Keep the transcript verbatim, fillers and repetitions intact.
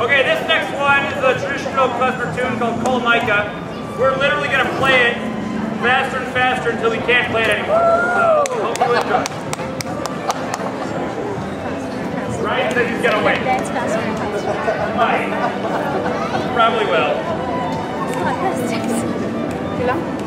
Okay, this next one is a traditional klezmer tune called Kolomaike. We're literally going to play it faster and faster until we can't play it anymore. So, hope you enjoy. Ryan said he's going to wait. Dance faster and faster. Might. Probably will. Fantastic.